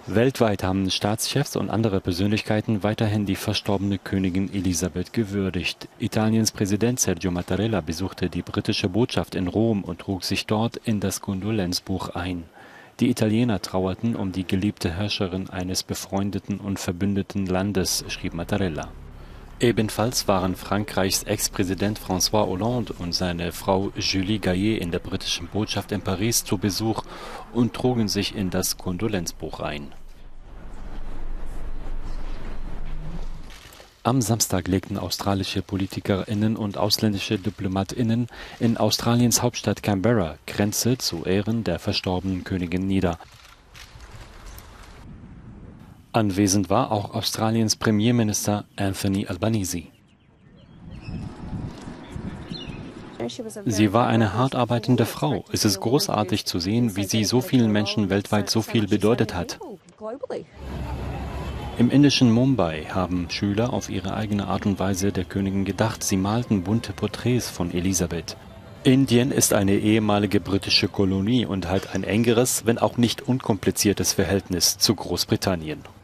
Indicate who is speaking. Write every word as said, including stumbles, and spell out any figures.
Speaker 1: Weltweit haben Staatschefs und andere Persönlichkeiten weiterhin die verstorbene Königin Elisabeth gewürdigt. Italiens Präsident Sergio Mattarella besuchte die britische Botschaft in Rom und trug sich dort in das Kondolenzbuch ein. Die Italiener trauerten um die geliebte Herrscherin eines befreundeten und verbündeten Landes, schrieb Mattarella. Ebenfalls waren Frankreichs Ex-Präsident François Hollande und seine Frau Julie Gaillet in der britischen Botschaft in Paris zu Besuch und trugen sich in das Kondolenzbuch ein. Am Samstag legten australische PolitikerInnen und ausländische DiplomatInnen in Australiens Hauptstadt Canberra Kränze zu Ehren der verstorbenen Königin nieder. Anwesend war auch Australiens Premierminister Anthony Albanese. Sie war eine hart arbeitende Frau. Es ist großartig zu sehen, wie sie so vielen Menschen weltweit so viel bedeutet hat. Im indischen Mumbai haben Schüler auf ihre eigene Art und Weise der Königin gedacht. Sie malten bunte Porträts von Elisabeth. Indien ist eine ehemalige britische Kolonie und hat ein engeres, wenn auch nicht unkompliziertes Verhältnis zu Großbritannien.